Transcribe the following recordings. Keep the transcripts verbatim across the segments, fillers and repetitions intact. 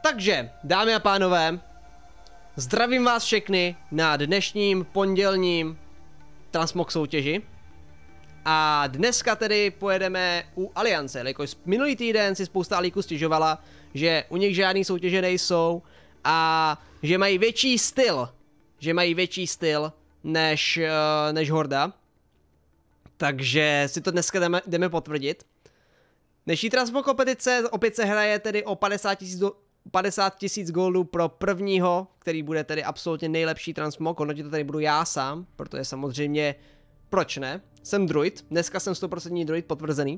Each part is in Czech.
Takže, dámy a pánové, zdravím vás všechny na dnešním pondělním Transmog soutěži. A dneska tedy pojedeme u Aliance, jelikož minulý týden si spousta alíků stěžovala, že u nich žádný soutěže nejsou a že mají větší styl, že mají větší styl než, uh, než Horda. Takže si to dneska jdeme, jdeme potvrdit. Dnešní Transmog kompetice opět se hraje tedy o padesát tisíc goldů pro prvního, který bude tedy absolutně nejlepší Transmog. Hodnotit to tady budu já sám, protože samozřejmě, proč ne? Jsem druid, dneska jsem sto procent druid potvrzený.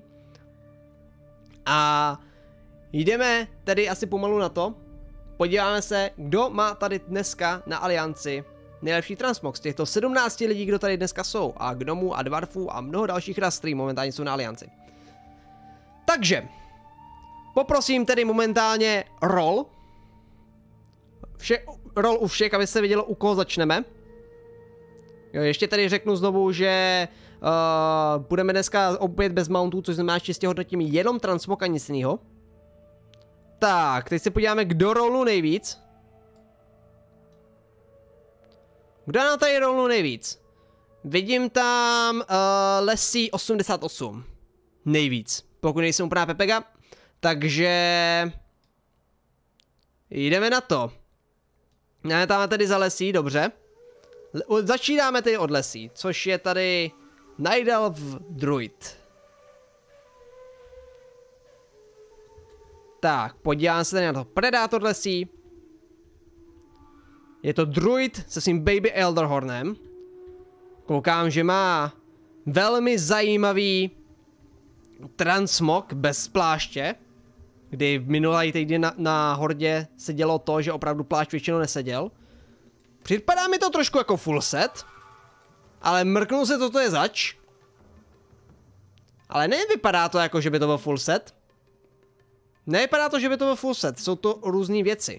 A jdeme tedy asi pomalu na to. Podíváme se, kdo má tady dneska na Alianci nejlepší Transmog z těchto sedmnácti lidí, kdo tady dneska jsou. A gnomů a dwarfů a mnoho dalších ras, který momentálně jsou na Alianci. Takže, poprosím tedy momentálně roll. Vše, roll u všech, aby se vidělo, u koho začneme. Jo, ještě tady řeknu znovu, že uh, budeme dneska opět bez mountů, což znamená, že čistě hodnotím jenom Transmog a nic jiného. Tak, teď se podíváme, kdo rollu nejvíc. Kdo na tady rollu nejvíc? Vidím tam uh, Lesí osmdesát osm. Nejvíc. Pokud nejsem úplná pepega. Takže jdeme na to. Máme tam tedy za Lesí, dobře. Le začínáme tedy od Lesí, což je tady Night druid. Tak, podívám se tady na to. Predátor Lesí. Je to druid se svým Baby Elderhornem. Koukám, že má velmi zajímavý Transmog bez pláště, kdy v minulý týden na, na Hordě se dělo to, že opravdu plášť většinou neseděl. Připadá mi to trošku jako full set, ale mrknu se, co to je zač. Ale nevypadá to jako, že by to byl full set. Nevypadá to, že by to byl full set, jsou to různé věci.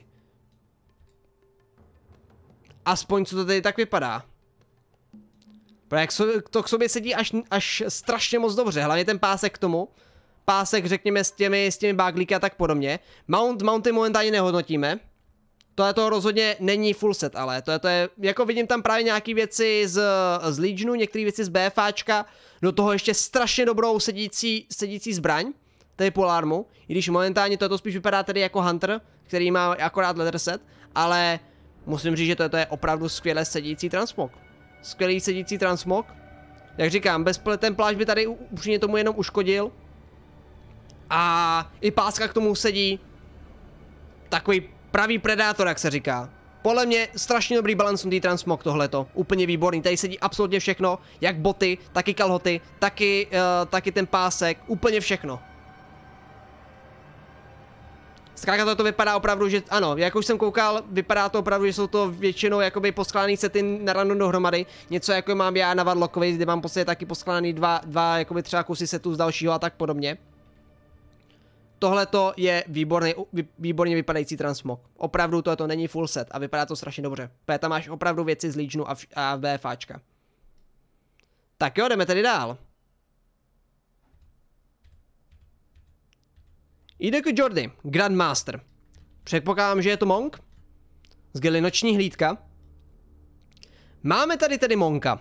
Aspoň co to tady tak vypadá. Jak to k sobě sedí až, až strašně moc dobře, hlavně ten pásek k tomu. Pásek, řekněme, s těmi, s těmi báglíky a tak podobně. Mount, mounty momentálně nehodnotíme. Tohle to rozhodně není full set, ale to je, to je, jako vidím tam právě nějaké věci z, z Legionu, některé věci z BFáčka, do toho ještě strašně dobrou sedící, sedící zbraň, tedy polarmu, i když momentálně to spíš vypadá tedy jako Hunter, který má akorát leather set, ale musím říct, že to, to je opravdu skvěle sedící Transmog. Skvělý sedící Transmog. Jak říkám, bez ten plášť by tady upřímně tomu jenom uškodil. A i páska k tomu sedí. Takový pravý predátor, jak se říká. Podle mě strašně dobrý balancnutý Transmog tohleto. Úplně výborný. Tady sedí absolutně všechno. Jak boty, taky kalhoty, taky, uh, taky ten pásek. Úplně všechno. Zkrátka to, to vypadá opravdu, že ano, jak už jsem koukal, vypadá to opravdu, že jsou to většinou jakoby poskládaný sety na random dohromady. Něco jako mám já na Warlockovi, kde mám prostě taky poskládaný dva, dva jakoby třeba kusy setů z dalšího a tak podobně. Tohleto je výborný, výborně vypadající Transmog. Opravdu tohleto není full set a vypadá to strašně dobře. Protože tam máš opravdu věci z Legionu a, a BFáčka. Tak jo, jdeme tedy dál. Jde k Jordy, Grandmaster. Předpokládám, že je to Monk. Z gildy Noční hlídka. Máme tady tedy Monka.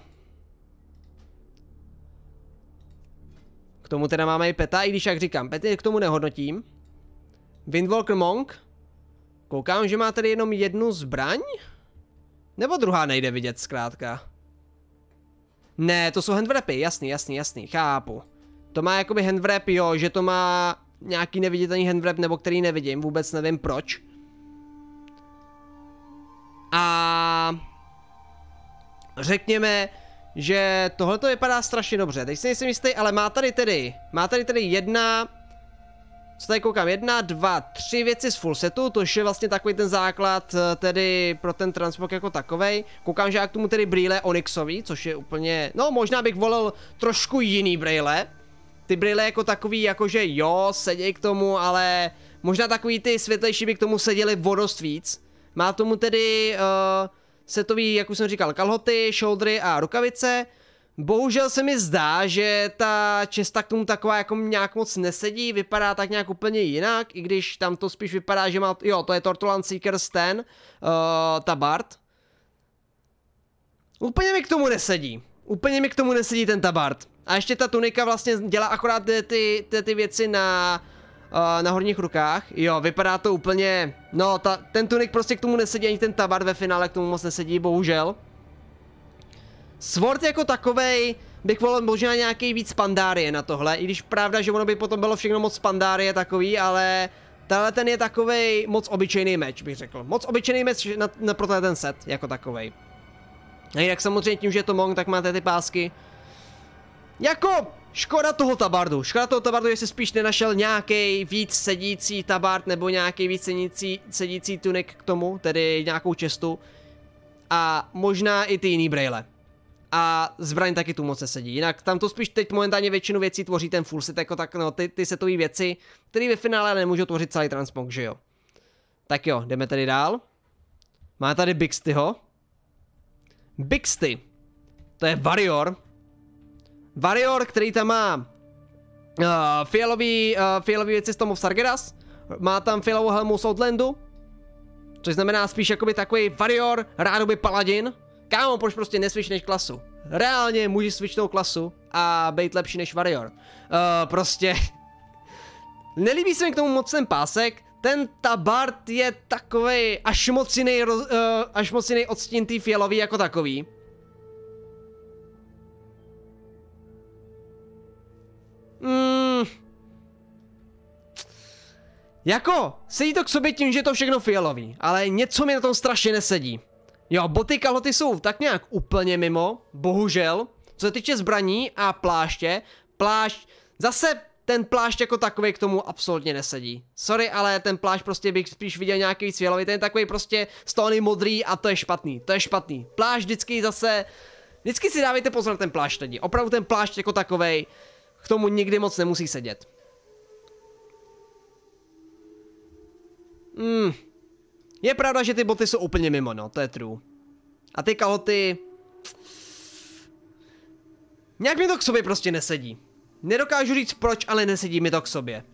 K tomu teda máme i Peta, i když jak říkám, Pety k tomu nehodnotím. Windwalker Monk. Koukám, že má tady jenom jednu zbraň? Nebo druhá nejde vidět zkrátka? Ne, to jsou handwrapy, jasný, jasný, jasný, chápu. To má jakoby handwrap, jo, že to má nějaký neviditelný handwrap, nebo který nevidím, vůbec nevím proč. A řekněme, že tohle to vypadá strašně dobře. Teď si nejsem jistý, ale má tady tedy, má tady tedy jedna, co tady koukám, jedna, dva, tři věci z full setu, to je vlastně takový ten základ tedy pro ten Transmog jako takovej. Koukám, že já k tomu tedy brýle onyxový, což je úplně, no možná bych volil trošku jiný brýle. Ty brýle jako takový, jakože jo, seděj k tomu, ale možná takový ty světlejší by k tomu seděli o dost víc. Má tomu tedy uh, setový, jak už jsem říkal, kalhoty, shouldery a rukavice. Bohužel se mi zdá, že ta česta k tomu taková jako nějak moc nesedí, vypadá tak nějak úplně jinak, i když tam to spíš vypadá, že má, jo, to je Tortolan Seekers ten, uh, tabard. Úplně mi k tomu nesedí, úplně mi k tomu nesedí ten tabard. A ještě ta tunika vlastně dělá akorát ty, ty, ty, ty věci na, uh, na horních rukách, jo, vypadá to úplně, no, ta, ten tunik prostě k tomu nesedí, ani ten tabard ve finále k tomu moc nesedí, bohužel. Sword jako takovej bych volil možná nějaký víc Pandarie na tohle, i když pravda, že ono by potom bylo všechno moc Pandarie takový, ale tenhle ten je takovej moc obyčejný meč, bych řekl. Moc obyčejný meč na, na pro ten set jako takovej. A jinak samozřejmě tím, že je to Monk, tak máte ty pásky. Jako škoda toho tabardu, škoda toho tabardu, že si spíš nenašel nějaký víc sedící tabard nebo nějaký víc sedící, sedící tunik k tomu, tedy nějakou čestu. A možná i ty jiný brejle. A zbraň taky tu moc nesedí. Jinak tam to spíš teď momentálně většinu věcí tvoří ten full set, jako tak no, ty, ty setové věci, které ve finále nemůžou tvořit celý transmog, že jo. Tak jo, jdeme tady dál. Má tady Bixtyho. Bixty. To je Warrior. Warrior, který tam má uh, fialový, uh, fialový věci z Tom of Sargeras. Má tam fialovou helmu z Outlandu. Což znamená spíš jakoby takový Warrior, rádoby Paladin. Kámo, proč prostě nesvičneš klasu? Reálně můžeš switchnout klasu a být lepší než Warrior. Uh, prostě... Nelíbí se mi k tomu moc ten pásek. Ten tabard je takovej až moc jiný, uh, až moc jiný odstín tý fialový jako takový. Mm. Jako, sedí to k sobě tím, že je to všechno fialový, ale něco mi na tom strašně nesedí. Jo, boty, kalhoty jsou tak nějak úplně mimo, bohužel. Co se týče zbraní a pláště, plášť, zase ten plášť jako takový k tomu absolutně nesedí. Sorry, ale ten plášť prostě bych spíš viděl nějaký víc fialový, ten je takový prostě stóny modrý a to je špatný, to je špatný. Plášť vždycky zase, vždycky si dávejte pozor na ten plášť lidi, opravdu ten plášť jako takovej k tomu nikdy moc nemusí sedět. Hmm. Je pravda, že ty boty jsou úplně mimo, no, to je true. A ty kalhoty... Nějak mi to k sobě prostě nesedí. Nedokážu říct proč, ale nesedí mi to k sobě.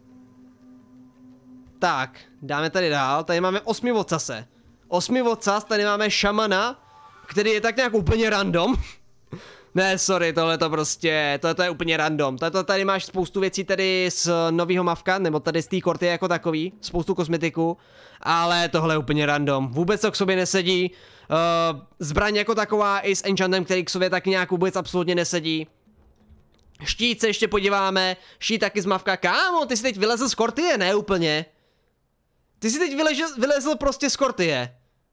Tak, dáme tady dál, tady máme osmi vocase. Osmi vocas, tady máme šamana, který je tak nějak úplně random. Ne, sorry, tohle to prostě, tohle to je úplně random. Tohle tady máš spoustu věcí tady z novýho mavka, nebo tady z té korty jako takový, spoustu kosmetiku, ale tohle je úplně random. Vůbec to k sobě nesedí. Uh, zbraň jako taková i s enchantem, který k sobě tak nějak vůbec absolutně nesedí. Štít se ještě podíváme, štít taky z mavka. Kámo, ty jsi teď vylezl z kortie, ne úplně. Ty jsi teď vylezl, vylezl prostě z kortie.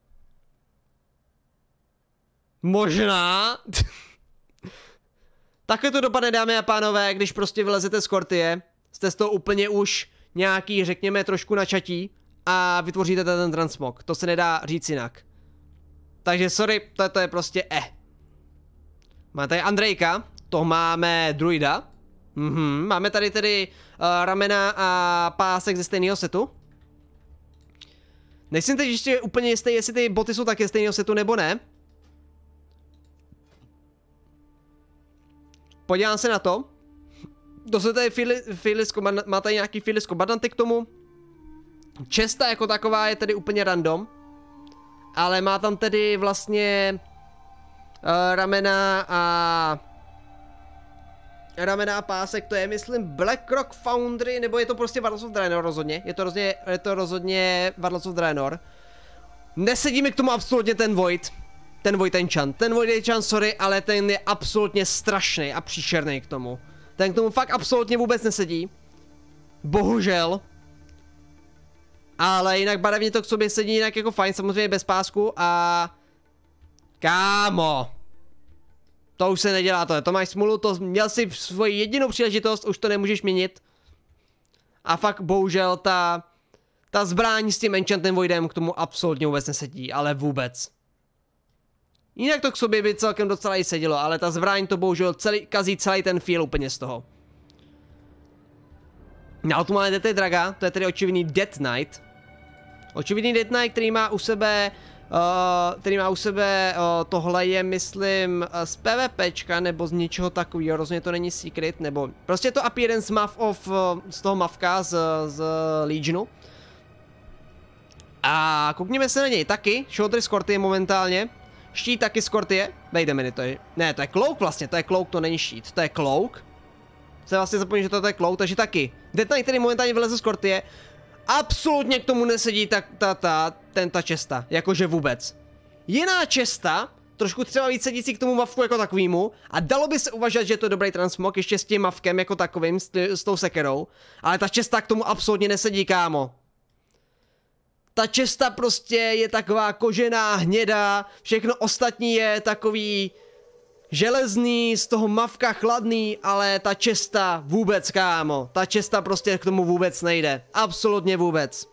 Možná. Takhle to dopadne, dámy a pánové, když prostě vylezete z kortie, jste z toho úplně už nějaký, řekněme, trošku načatí a vytvoříte ten transmog. To se nedá říct jinak. Takže sorry, to je prostě eh. Máme tady Andrejka, to máme druida. Mhm, máme tady tedy uh, ramena a pásek ze stejného setu. Nejsem teď ještě úplně jistý, jestli ty boty jsou taky ze stejného setu nebo ne. Podívám se na to. To se tady Filis, má tady nějaký Filis kombatanty k tomu. Česta jako taková je tedy úplně random. Ale má tam tedy vlastně uh, ramena a ramena a pásek, to je myslím Blackrock Foundry, nebo je to prostě Warlords of Draenor rozhodně. Je to rozhodně, je to rozhodně Warlords of Draenor. Nesedí mi k tomu absolutně ten Void. Ten Void Enchant. Ten Void Enchant, sorry, ale ten je absolutně strašný a příšerný k tomu. Ten k tomu fakt absolutně vůbec nesedí. Bohužel. Ale jinak barevně to k sobě sedí jinak jako fajn, samozřejmě bez pásku a... Kámo. To už se nedělá to, to máš smůlu, to měl si svoji jedinou příležitost, už to nemůžeš měnit. A fakt bohužel ta... Ta zbraň s tím Enchantem Voidem k tomu absolutně vůbec nesedí, ale vůbec. Jinak to k sobě by celkem docela i sedělo, ale ta zbraň to bohužel celý, kazí celý ten feel úplně z toho. No, tu máme Death Draga, to je tedy očividný Death Knight. Očividný Death Knight, který má u sebe Uh, který má u sebe, uh, tohle je, myslím, uh, z PvPčka nebo z něčeho takového, rozhodně to není secret, nebo prostě je to appearance muff of, uh, z toho mavka z, z Legionu. A koukněme se na něj taky, shoulder Skortie momentálně, štít taky Skortie, dejte mi to je, ne, to je cloak vlastně, to je cloak, to není štít, to je cloak. Se vlastně zapomněl, že to je cloak, takže taky, Death Knight, který momentálně vyleze Skortie, absolutně k tomu nesedí ta, ta, ta, ten, ta česta, jakože vůbec. Jiná česta, trošku třeba víc sedící k tomu mavku jako takovýmu, a dalo by se uvažovat, že je to dobrý transmog, ještě s tím mavkem jako takovým, s, s tou sekerou, ale ta česta k tomu absolutně nesedí, kámo. Ta česta prostě je taková kožená, hnědá, všechno ostatní je takový železný, z toho mavka chladný, ale ta česta vůbec, kámo. Ta česta prostě k tomu vůbec nejde. Absolutně vůbec.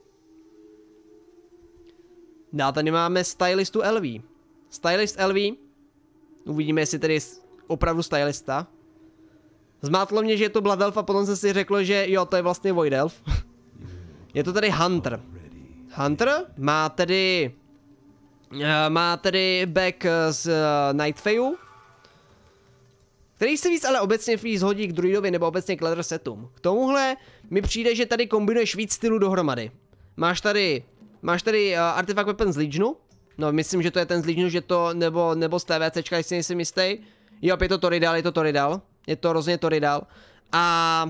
Dál tady máme stylistu L V. Stylist L V. Uvidíme, jestli tady je opravdu stylista. Zmátlo mě, že je to Blood Elf a potom jsem si řekl, že jo, to je vlastně Void Elf. Je to tady Hunter. Hunter má tedy... Uh, má tedy back z uh, Night Fae'u, který se víc ale obecně víc hodí k druidovi nebo obecně k leather setům. K tomuhle mi přijde, že tady kombinuješ víc stylů dohromady. Máš tady, máš tady uh, Artifact Weapon z Legionu. No, myslím, že to je ten z Legionu, že to, nebo, nebo z TVCčka, jestli nejsem jistý. Jo, je to Toridal, je to Toridal. Je to rozhodně Toridal. A...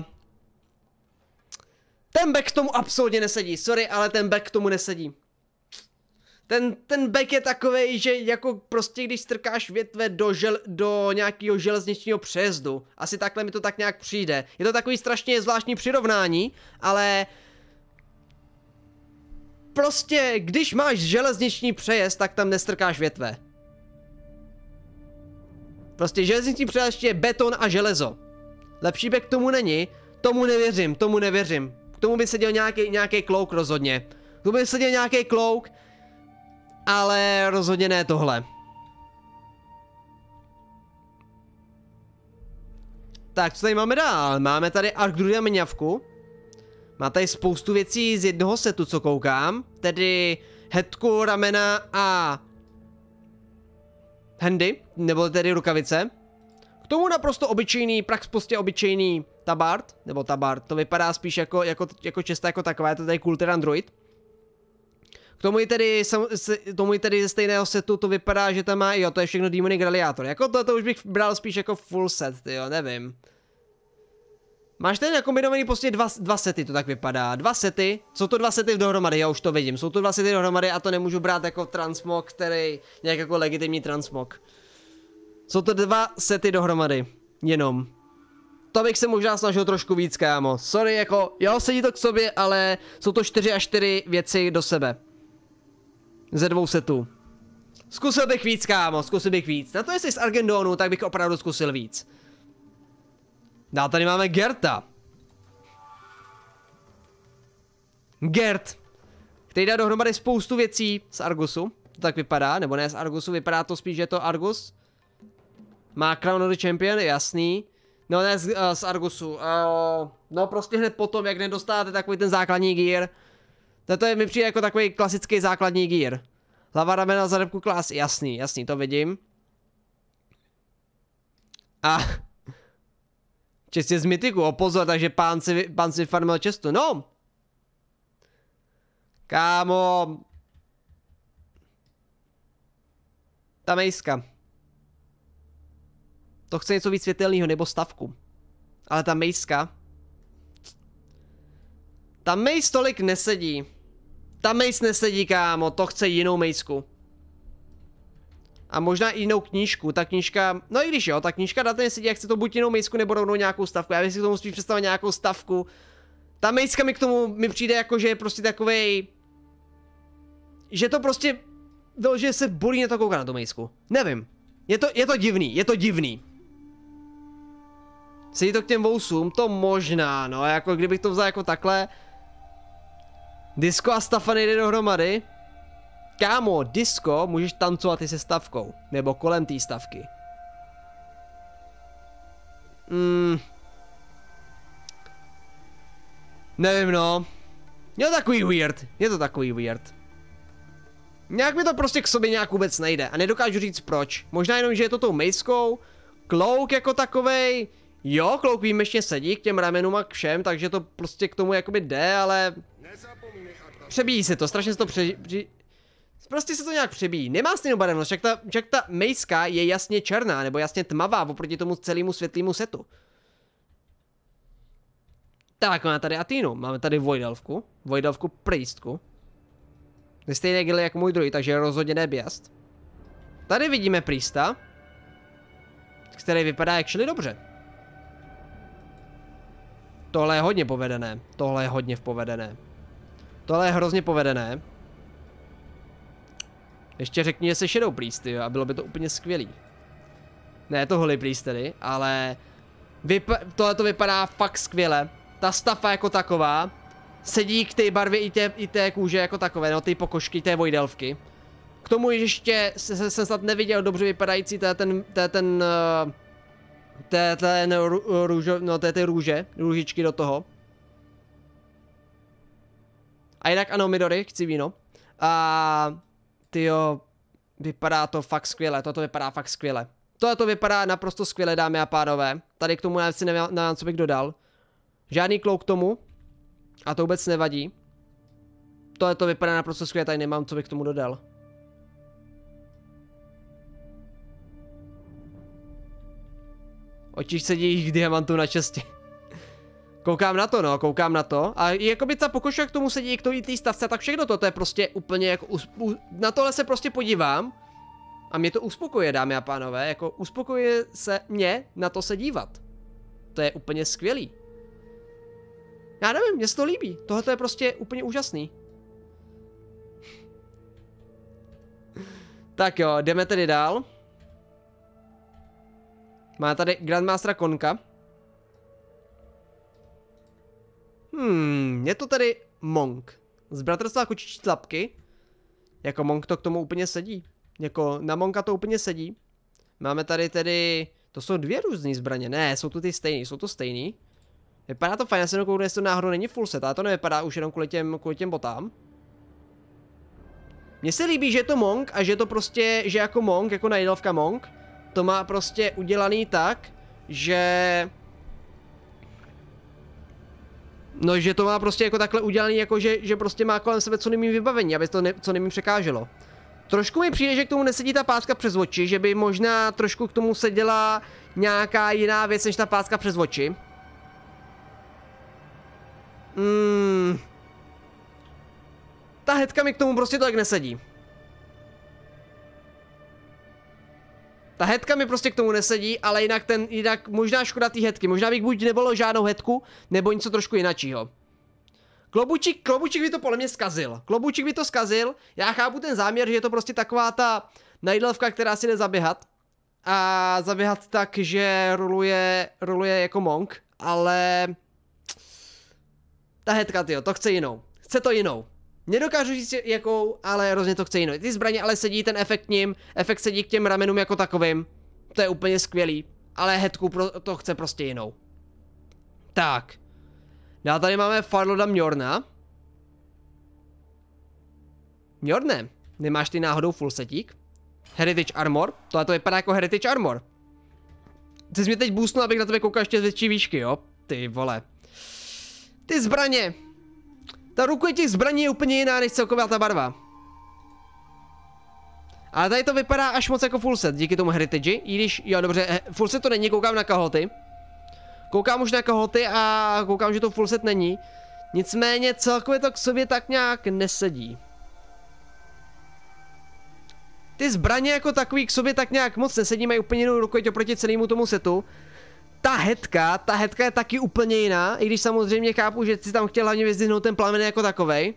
ten back k tomu absolutně nesedí. Sorry, ale ten back k tomu nesedí. Ten, ten back je takovej, že jako prostě když strkáš větve do, žel, do nějakého železničního přejezdu. Asi takhle mi to tak nějak přijde. Je to takový strašně zvláštní přirovnání, ale... prostě, když máš železniční přejezd, tak tam nestrkáš větve. Prostě železniční přejezd je beton a železo. Lepší back k tomu není, tomu nevěřím, tomu nevěřím. K tomu by seděl nějaký, nějaký klouk rozhodně. K tomu by seděl nějaký klouk, ale rozhodně ne tohle. Tak, co tady máme dál? Máme tady Arkdruida Mňavku. Má tady spoustu věcí z jednoho setu, co koukám. Tedy headku, ramena a handy, nebo tedy rukavice. K tomu naprosto obyčejný, prax prostě obyčejný tabard, nebo tabard, to vypadá spíš jako, jako, jako česta jako taková, je to tady Kultiran Druid. K tomu i tedy, tomu i tedy ze stejného setu to vypadá, že tam má, jo, to je všechno Demonic Gladiator. Jako to, to už bych bral spíš jako full set, jo, nevím. Máš tady nakombinovaný prostě dva, dva sety, to tak vypadá. Dva sety, jsou to dva sety dohromady, já už to vidím. Jsou to dva sety dohromady a to nemůžu brát jako transmog, který nějak jako legitimní transmog. Jsou to dva sety dohromady, jenom. To bych se možná snažil trošku víc, kámo. Sorry, jako, jo, sedí to k sobě, ale jsou to čtyři a čtyři věci do sebe. Ze dvou setů. Zkusil bych víc, kámo, zkusil bych víc. Na to, jestli z Argendonu, tak bych opravdu zkusil víc. Dál tady máme Gerta. Gert, který dá dohromady spoustu věcí z Argusu. To tak vypadá, nebo ne z Argusu, vypadá to spíš, že je to Argus. Má Crown of the Champion, jasný. No ne z, uh, z Argusu. Uh, no prostě hned potom, jak nedostáte takový ten základní gear. To je mi přijde jako takový klasický základní gear. Hlava, ramena, zadebku, klas, jasný, jasný, to vidím. A... čistě z mytiku, o pozor, takže pán si, pán si farmil čestu, no. Kámo. Ta mejska. To chce něco víc světelného, nebo stavku. Ale ta mejska. Ta mejs tolik nesedí. Ta mejs nesedí, kámo, to chce jinou mejsku. A možná i jinou knížku, ta knížka, no i když jo, ta knížka na ten sedí, jak chce to buď jinou mejsku, nebo rovnou nějakou stavku. Já bych si k tomu spíš představit nějakou stavku. Ta mejska mi k tomu mi přijde jako, že je prostě takovej... že to prostě... že se bolí na to koukat na tu mejsku. Nevím. Je to, je to divný, je to divný. Sedí to k těm vousům, to možná, no, jako kdybych to vzal jako takhle. Disco a stafa nejde dohromady. Kámo, disco můžeš tancovat i se stavkou, nebo kolem té stavky. Hmm. Nevím, no. Je to takový weird, je to takový weird. Nějak mi to prostě k sobě nějak vůbec nejde a nedokážu říct proč. Možná jenom, že je to tou mejskou, klouk jako takovej. Jo, klouk výjimečně sedí k těm ramenům a k všem, takže to prostě k tomu jakoby jde, ale... Přebíjí se to, strašně se to pře... Při... Prostě se to nějak přebíjí. Nemá stejnou barevnost, však ta, však ta mejská je jasně černá, nebo jasně tmavá oproti tomu celému světlému setu. Tak, máme tady Athenu, máme tady Vojdelvku, Vojdelvku Priestku. Je stejné gily jako můj druhý, takže rozhodně ne Biast. Tady vidíme Priesta, který vypadá actually dobře. Tohle je hodně povedené, tohle je hodně povedené. Tohle je hrozně povedené. Ještě řekni, že jsi Shadow Priest, jo, a bylo by to úplně skvělý. Ne, to Holy Priest tedy, ale... Tohle to vypadá fakt skvěle. Ta stafa jako taková sedí k té barvě i té, i té kůže jako takové, no ty pokožky, té Vojdelvky. K tomu ještě jsem snad neviděl dobře vypadající to je ten, to je ten, uh, to je ten růžo, no to je ty růže, růžičky do toho. A jinak ano, Midori, chci víno. A tyjo, vypadá to fakt skvěle, toto vypadá fakt skvěle. Tohle to vypadá naprosto skvěle, dámy a pánové. Tady k tomu já si nevím, co bych dodal. Žádný klouk k tomu. A to vůbec nevadí. Tohle to vypadá naprosto skvěle, tady nemám, co bych k tomu dodal. Očiš sedí k diamantu na čestě. Koukám na to, no, koukám na to. A jakoby ta pokožka k tomu sedí, k tomu té stavce, tak všechno to, to je prostě úplně jako... U, na tohle se prostě podívám. A mě to uspokojuje, dámy a pánové, jako uspokojuje se mě na to se dívat. To je úplně skvělý. Já nevím, mně se to líbí. Tohle je prostě úplně úžasný. Tak jo, jdeme tedy dál. Má tady Grandmastera Konka. Hmm, je to tady Monk. Z Bratrstva kočičí tlapky. Jako Monk to k tomu úplně sedí. Jako na Monka to úplně sedí. Máme tady tedy... To jsou dvě různé zbraně. Ne, jsou to ty stejný, jsou to stejný. Vypadá to fajn, já se jenom kouknu, jestli to náhodou není full set, ale to nevypadá už jenom kvůli těm, kvůli těm botám. Mně se líbí, že je to Monk a že je to prostě, že jako Monk, jako Najdovka Monk, to má prostě udělaný tak, že... No, že to má prostě jako takhle udělaný, jako že, že prostě má kolem sebe co nejméně vybavení, aby to ne, co nejméně překáželo. Trošku mi přijde, že k tomu nesedí ta páska přes oči, že by možná trošku k tomu seděla nějaká jiná věc než ta páska přes oči. Hmm. Ta hetka mi k tomu prostě tak nesedí. Ta hetka mi prostě k tomu nesedí, ale jinak ten, jinak možná škoda té hetky. Možná bych buď nevolil žádnou hetku, nebo něco trošku jinačího. Klobučík, klobučík by to podle mě zkazil. Klobučík by to zkazil. Já chápu ten záměr, že je to prostě taková ta najdlevka, která si jde zaběhat. A zaběhat tak, že roluje, roluje jako Monk, ale... Ta hetka, tyjo, to chce jinou. Chce to jinou. Nedokážu říct jakou, ale hrozně to chce jinou. Ty zbraně ale sedí ten efekt ním, efekt sedí k těm ramenům jako takovým. To je úplně skvělý. Ale hetku pro, to chce prostě jinou. Tak. Dál tady máme Farloda Mjorna. Mjorne, nemáš ty náhodou full setík? Heritage Armor? Tohle to vypadá jako Heritage Armor. Ty jsi mě teď boostnul, abych na tebe koukal ještě z větší výšky, jo? Ty vole. Ty zbraně. Ta ruku těch zbraní je úplně jiná než celková ta barva. Ale tady to vypadá až moc jako full set, díky tomu heritage, i když, jo dobře, full set to není, koukám na kahoty. Koukám už na kahoty a koukám, že to full set není. Nicméně celkově to k sobě tak nějak nesedí. Ty zbraně jako takový k sobě tak nějak moc nesedí, mají úplně jinou ruku oproti celému tomu setu. Ta hetka, ta hetka je taky úplně jiná, i když samozřejmě chápu, že si tam chtěl hlavně vyzdvihnout ten plamen jako takovej.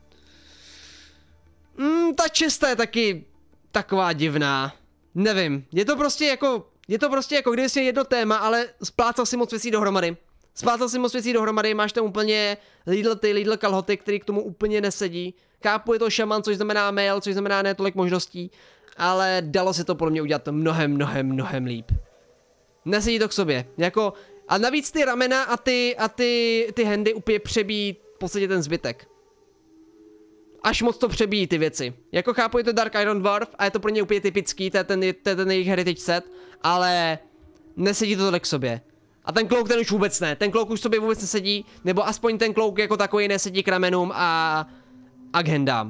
Mm, ta česta je taky taková divná. Nevím, je to prostě jako, je to prostě jako kdyby si jedno téma, ale splácal si moc věcí dohromady. Splácal si moc věcí dohromady, máš tam úplně Lidl ty, Lidl kalhoty, který k tomu úplně nesedí. Chápu, je to šaman, což znamená mail, což znamená ne tolik možností, ale dalo se to podle mě udělat mnohem, mnohem, mnohem líp. Nesedí to k sobě, jako, a navíc ty ramena a ty, a ty, ty handy úplně přebíjí v podstatě ten zbytek. Až moc to přebíjí ty věci. Jako chápu, je to Dark Iron Dwarf a je to pro ně úplně typický, to je ten, to je ten jejich heritage set, ale nesedí to tolik k sobě. A ten klouk ten už vůbec ne, ten klouk už sobě vůbec nesedí, nebo aspoň ten klouk jako takový nesedí k ramenům a, a k hendám.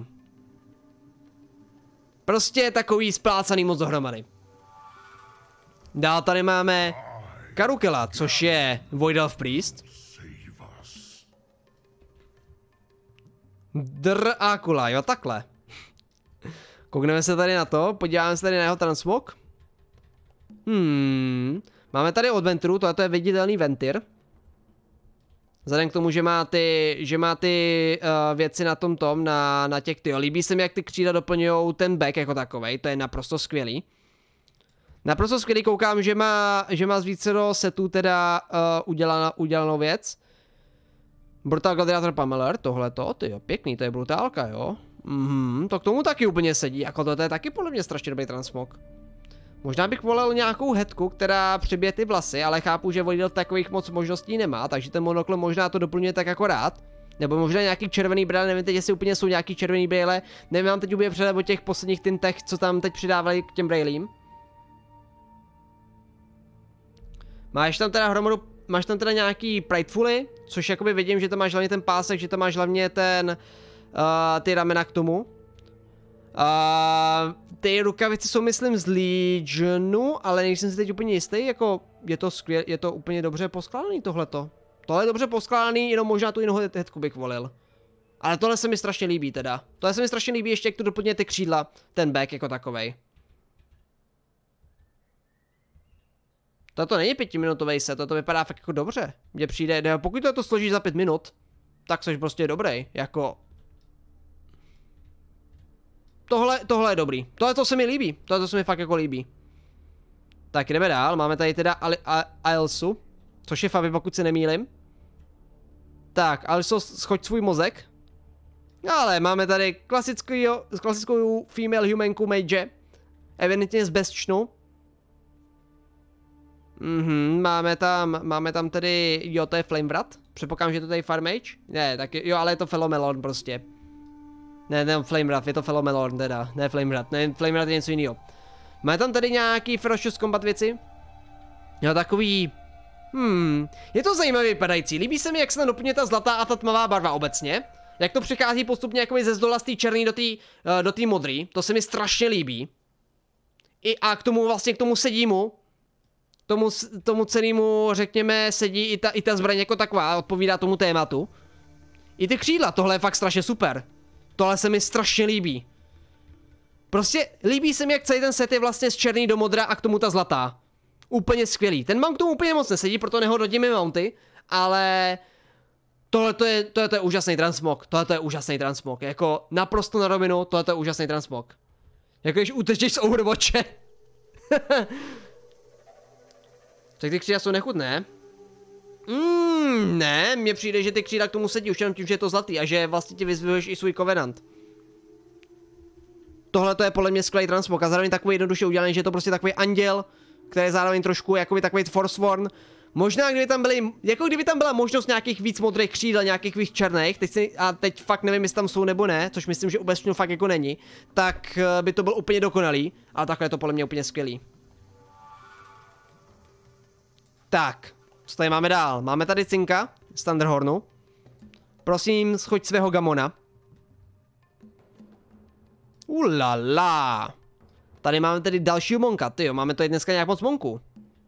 Prostě takový splácaný moc dohromady. Dál tady máme Karukela, což je Void Elf Priest. Drákula, jo takhle. Koukneme se tady na to, podíváme se tady na jeho transmog. Hmm, máme tady od Ventru, tohle je viditelný Ventyr. Vzhledem k tomu, že má ty, že má ty uh, věci na tom tom, na, na těch tyjo. Líbí se mi, jak ty křídla doplňují ten back jako takovej, to je naprosto skvělý. Naprosto skvělý, koukám, že má, že má z vícero setů teda uh, udělaná, udělanou věc. Brutal Gladiator Pummeler, tohleto, tyjo, pěkný, to je brutálka, jo. Mhm, to k tomu taky úplně sedí, jako to, to je taky podle mě strašně dobrý transmog. Možná bych volil nějakou hetku, která přebije ty vlasy, ale chápu, že Void Elf takových moc možností nemá, takže ten monokl možná to doplňuje tak jako rád. Nebo možná nějaký červený brýle, nevím teď, jestli úplně jsou nějaký červený brýle, nemám teď úplně přehled o těch posledních tintech, co tam teď přidávali k těm brýlím. Máš tam teda hromadu, máš tam teda nějaký Pridefully, což jakoby vidím, že tam máš hlavně ten pásek, že tam máš hlavně ten, uh, ty ramena k tomu. Uh, ty rukavice jsou myslím z Legionu, ale nejsem si teď úplně jistý, jako je to skvěl, je to úplně dobře poskládaný tohleto. Tohle je dobře poskládaný, jenom možná tu jinou hetku bych volil. Ale tohle se mi strašně líbí teda. Tohle se mi strašně líbí ještě, jak to doplňuje ty křídla, ten back jako takovej. Toto není pětiminutový set, toto vypadá fakt jako dobře. Mně přijde, pokud to, to složíš za pět minut, tak jsi prostě dobrý, jako... Tohle, tohle je dobrý. Tohle to se mi líbí. Tohle to se mi fakt jako líbí. Tak jdeme dál. Máme tady teda Ailsu, což je Fabi, pokud se nemýlim. Tak, Ailso, schoď svůj mozek. Ale máme tady klasickou, klasickou female humanku mage. Evidentně z bezčnu. Mhm, máme tam, máme tam tedy, jo, to je Flamewrath. Předpokládám, že to tady Farmage. Ne, tak jo, ale je to Felomelon prostě. Ne, ne, Flamewrath, je to Felomelon teda, ne Flamewrath, ne, Flamewrath je něco jiného. Máme tam tady nějaký Ferocious Combat věci? Jo, takový... Hmm, je to zajímavě vypadající, líbí se mi, jak se tam doplňuje ta zlatá a ta tmavá barva obecně. Jak to přechází postupně jakoby ze zdola z té černý do té uh, do té modrý, to se mi strašně líbí. I a k tomu vlastně, k tomu sedí mu, tomu, tomu celému, řekněme, sedí i ta, i ta zbraň jako taková, odpovídá tomu tématu. I ty křídla, tohle je fakt strašně super. Tohle se mi strašně líbí. Prostě líbí se mi, jak celý ten set je vlastně z černý do modra a k tomu ta zlatá. Úplně skvělý. Ten mount k tomu úplně moc nesedí, proto nehodnotíme mounty, ale tohle to je, tohle to je úžasný transmog. Tohle to je úžasný transmog. Jako naprosto na rovinu, tohle to je úžasný transmog. Jako když utečeš z Overwatche. Tak ty křídla jsou nechutné. Mmm, ne, mně přijde, že ty křídla k tomu sedí už jenom tím, že je to zlatý a že vlastně ti vyzvihuješ i svůj Covenant. Tohle to je podle mě skvělý transmog a zároveň takový jednoduše udělaný, že je to prostě takový anděl, který je zároveň trošku jakoby takový Forsworn. Možná kdyby tam byly, jako kdyby tam byla možnost nějakých víc modrých křídel, nějakých víc černých, teď si, a teď fakt nevím, jestli tam jsou nebo ne, což myslím, že obecně fakt jako není, tak by to byl úplně dokonalý, ale takhle je to podle mě úplně skvělý. Tak, co tady máme dál? Máme tady Cinka z Thunderhornu. Prosím, schoď svého Gamona. Ulala. Tady máme tedy dalšího monka, tyjo, máme tady dneska nějak moc monků.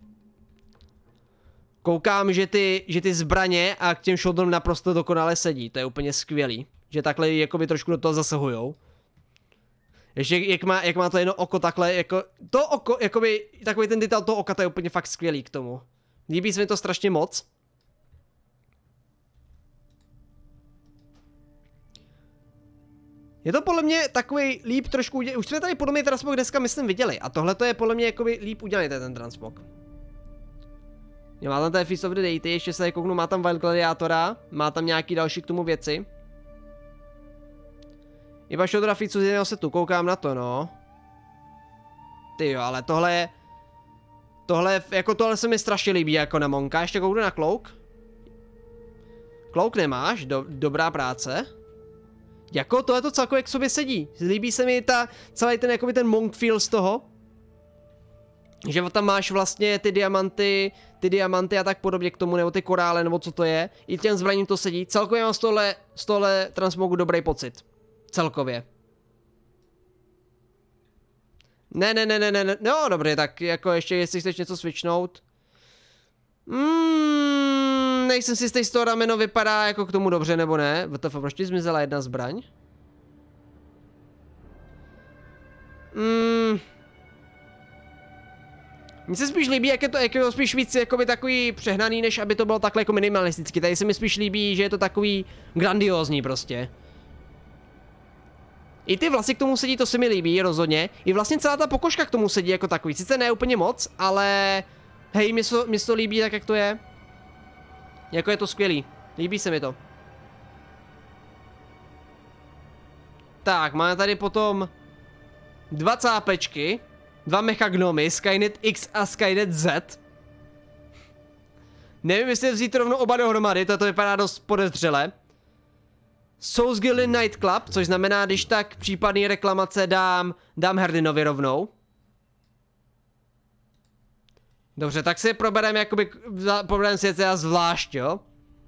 Koukám, že ty, že ty zbraně a k těm shotgunům naprosto dokonale sedí, to je úplně skvělý. Že takhle jakoby trošku do toho zasahujou. Ještě jak má, jak má to jedno oko takhle, jako, to oko, jakoby, takový ten detail toho oka, to je úplně fakt skvělý k tomu. Líbí se mi to strašně moc. Je to podle mě takový líp trošku udělaný, už jsme tady podle mě transmog dneska myslím viděli a tohle to je podle mě jakoby líp udělaný ten transmog. Má tam tady Feast of the Deity, ještě se tady kouknu, má tam Wild Gladiatora, má tam nějaký další k tomu věci. Iba Shodra Fitsu z jiného setu, koukám na to, no. Ty jo, ale tohle je... Tohle, jako tohle se mi strašně líbí jako na monka, ještě kouknu na Cloak. Cloak nemáš, do, dobrá práce. Jako tohle to celkově k sobě sedí. Líbí se mi ta, celý ten, jakoby ten monk feel z toho. Že tam máš vlastně ty diamanty, ty diamanty a tak podobně k tomu, nebo ty korále, nebo co to je. I těm zbraním to sedí. Celkově mám z tohle, z tohle transmogu dobrý pocit. Celkově. Ne, ne, ne, ne, ne, ne, no dobře, tak jako ještě, jestli chceš něco switchnout. Mm, nejsem si jistý, z toho rameno vypadá jako k tomu dobře, nebo ne. W T F, proč ti zmizela jedna zbraň? Mm. Mně se spíš líbí, jak je to, jak je to spíš víc jakoby takový přehnaný, než aby to bylo takhle jako minimalisticky. Tady se mi spíš líbí, že je to takový grandiózní prostě. I ty vlasy k tomu sedí, to se mi líbí rozhodně. I vlastně celá ta pokožka k tomu sedí jako takový. Sice ne úplně moc, ale hej, mě to, mě to líbí tak, jak to je. Jako je to skvělý. Líbí se mi to. Tak, máme tady potom dva cápečky. Dva mechagnomy, Skynet X a Skynet Z. Nevím, jestli vzít rovnou oba dohromady, to vypadá dost podezřele. Souls Guild Nightclub, což znamená, když tak případný reklamace dám, dám Herdinovi rovnou. Dobře, tak si probereme jakoby, probereme si je teda zvlášť, jo.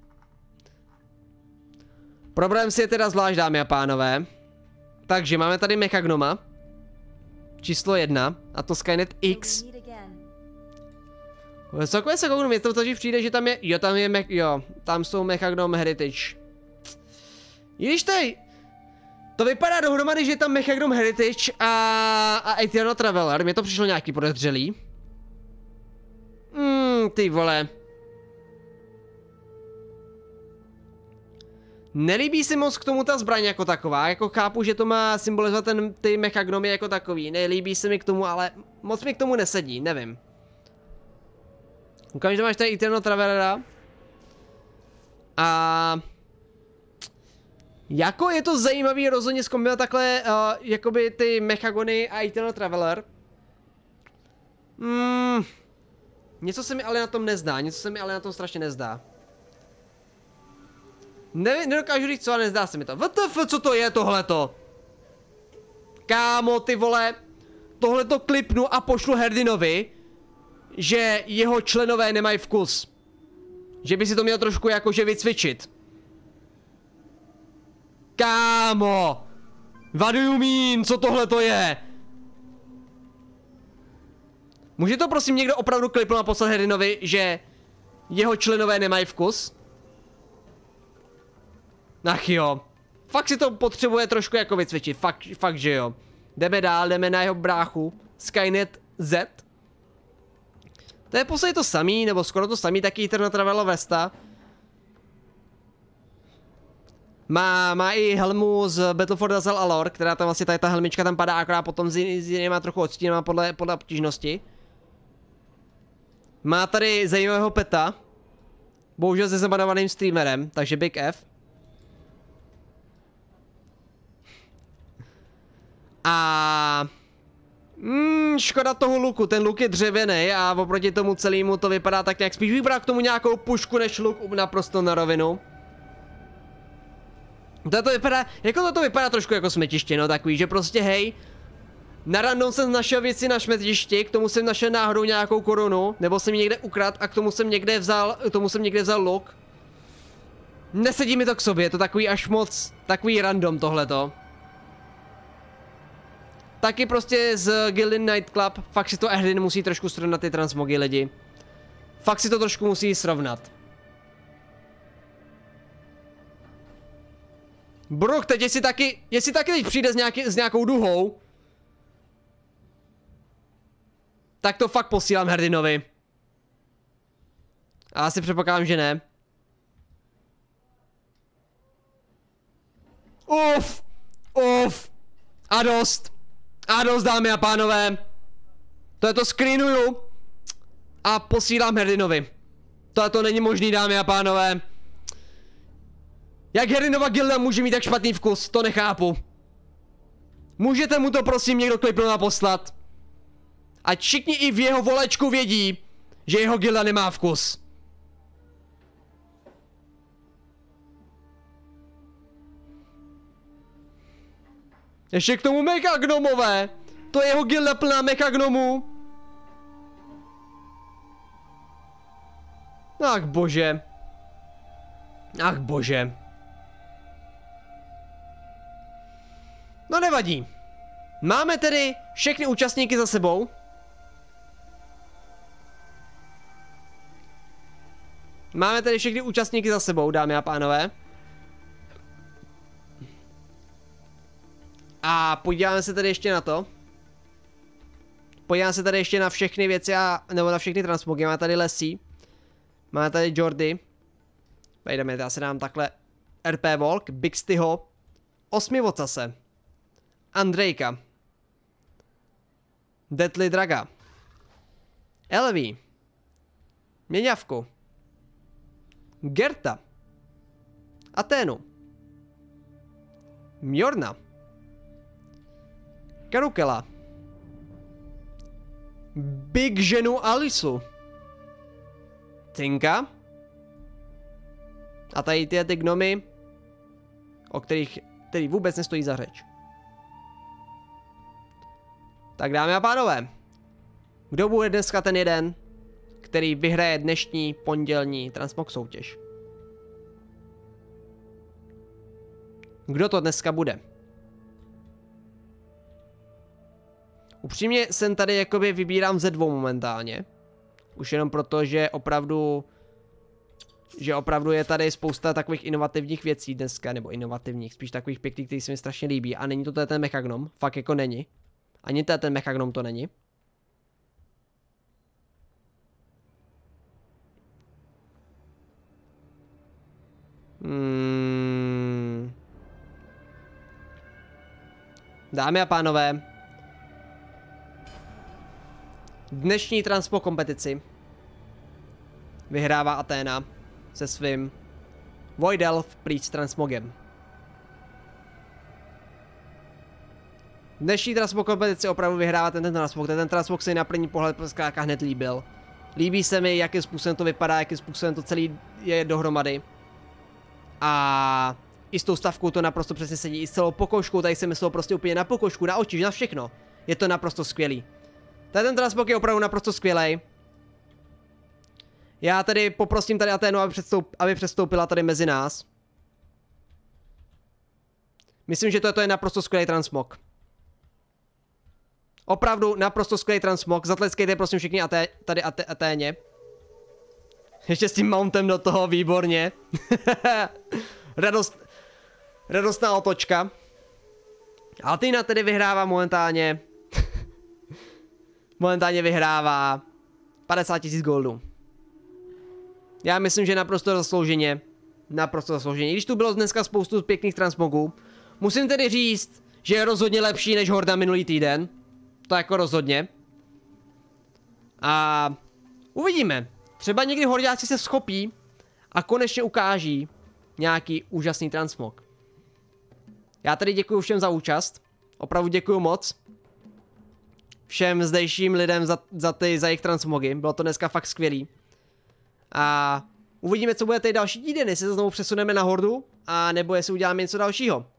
Probereme si je teda zvlášť, dámy a pánové. Takže máme tady mechagnoma. Číslo jedna, a to Skynet X. Celkově se kouknu, mě to totiž přijde, že tam je, jo, tam je, me, jo, tam jsou Mechagnom Heritage. Již tady, to vypadá dohromady, že je tam Mechagnom Heritage a, a Eternal Traveler, mně to přišlo nějaký podezřelý. Hmm, ty vole. Nelíbí si moc k tomu ta zbraň jako taková, jako chápu, že to má symbolizovat ten, ty mechagnomy jako takový, nelíbí se mi k tomu, ale moc mi k tomu nesedí, nevím. Ukážu, že máš tady Eternal Travelera. A... jako je to zajímavý rozhodně zkombinovat takhle, uh, jakoby ty mechagony a Eternal Traveler. Hmm... Něco se mi ale na tom nezdá, něco se mi ale na tom strašně nezdá. Ne, nedokážu říct co, a nezdá se mi to. W T F, co to je tohleto? Kámo, ty vole, tohleto klipnu a pošlu Herdinovi, že jeho členové nemají vkus. Že by si to měl trošku jakože vycvičit. Kámo! What do you mean? Co tohleto je? Může to prosím někdo opravdu klipnout a poslat Herdinovi, že jeho členové nemají vkus? Ach jo. Fakt si to potřebuje trošku jako vycvičit, fakt, fakt že jo. Jdeme dál, jdeme na jeho bráchu. Skynet Z. To je posledně to samý, nebo skoro to samý, taky Eternal Traveler Vesta. Má, má i helmu z Battle for Dazzle Allure, která tam vlastně tady ta helmička tam padá, akorát potom s jinýma trochu odstínama podle, podle obtížnosti. Má tady zajímavého peta. Bohužel se zabanovaným streamerem, takže Big F. A... Mm, škoda toho luku, ten luk je dřevěný a oproti tomu celému to vypadá tak nějak, spíš vybral k tomu nějakou pušku než luk naprosto na rovinu. To vypadá, jako to vypadá trošku jako smetiště, no takový, že prostě hej, na random jsem našel věci na smetišti, k tomu jsem našel náhodou nějakou korunu, nebo jsem ji někde ukradl a k tomu jsem někde vzal, k tomu jsem někde vzal luk. Nesedí mi to k sobě, je to takový až moc, takový random tohleto. Taky prostě z Guild Nightclub, fakt si to Ehdin musí trošku srovnat ty transmogy lidi. Fakt si to trošku musí srovnat. Bruk, teď jestli taky, jestli taky teď přijde s, nějaký, s nějakou duhou, tak to fakt posílám Herdinovi. A asi předpokládám, že ne. Uf, uf, a dost. A dost, dámy a pánové. To je to screenuju a posílám Herdinovi. Tohle to není možný, dámy a pánové. Jak Herdinova gilda může mít tak špatný vkus, to nechápu. Můžete mu to prosím někdo klipnout a poslat. Ať všichni i v jeho volečku vědí, že jeho gilda nemá vkus. Ještě k tomu mechagnomové. To je jeho gilda plná mechagnomů. Ach bože. Ach bože. No nevadí. Máme tedy všechny účastníky za sebou. Máme tedy všechny účastníky za sebou, dámy a pánové. A podíváme se tady ještě na to. Podíváme se tady ještě na všechny věci a, nebo na všechny transmogy. Máme tady Lesí. Máme tady Jordy. Vejdeme, já se dám takhle R P Volk, Bixtyho, Osmi Vocase, Andrejka, Deadly Draga, Elví, Měňavku, Gerta, Aténu, Mjorna, Karukela, Big ženu Alisu, Tinka, a tady ty, ty gnomy, o kterých který vůbec nestojí za řeč. Tak dámy a pánové, kdo bude dneska ten jeden, který vyhraje dnešní pondělní transmog soutěž? Kdo to dneska bude? Upřímně jsem tady jakoby vybírám ze dvou momentálně. Už jenom proto, že opravdu že opravdu je tady spousta takových inovativních věcí dneska, nebo inovativních, spíš takových pěkných, který se mi strašně líbí. A není to tady ten mechagnom, fakt jako není. Ani tady ten mechagnom to není. Hmm. Dámy a pánové, dnešní transpo kompetici vyhrává Aténa se svým Void Elf Priest transmogem. Dnešní transmog kompetici opravdu vyhrává ten, ten transmog. Ten transmog se mi na první pohled zkrátka hned líbil. Líbí se mi, jakým způsobem to vypadá, jakým způsobem to celý je dohromady. A i s tou stavkou to naprosto přesně sedí. I s celou pokouškou, tady jsem myslel prostě úplně na pokoušku, na oči, na všechno. Je to naprosto skvělý. Tady ten transmog je opravdu naprosto skvělý. Já tedy poprosím tady Aténu, aby, předstoup, aby přestoupila tady mezi nás. Myslím, že to je naprosto skvělý transmog. Opravdu naprosto skvělý transmog. Zatleskejte prosím všichni Até, tady Até, Aténě. Ještě s tím mountem do toho, výborně. Radost, radostná otočka. Athena tedy vyhrává momentálně. momentálně vyhrává padesát tisíc goldů. Já myslím, že naprosto zaslouženě. Naprosto zaslouženě. I když tu bylo dneska spoustu pěkných transmogů, musím tedy říct, že je rozhodně lepší než Horda minulý týden. To jako rozhodně. A uvidíme. Třeba někdy hordáci se schopí a konečně ukáží nějaký úžasný transmog. Já tady děkuji všem za účast. Opravdu děkuji moc. Všem zdejším lidem za, za, ty, za jejich transmogy. Bylo to dneska fakt skvělý. A uvidíme, co bude tady další týden, jestli se znovu přesuneme na Hordu, a nebo jestli uděláme něco dalšího.